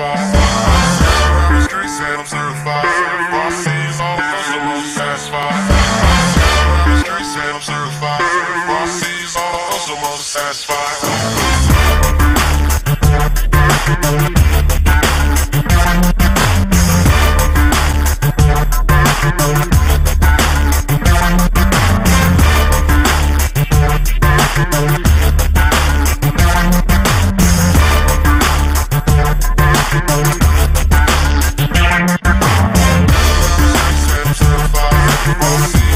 satisfied. Street said I'm certified. Bosses all the most satisfied. Street said I'm certified. Bosses all the most satisfied. I'll see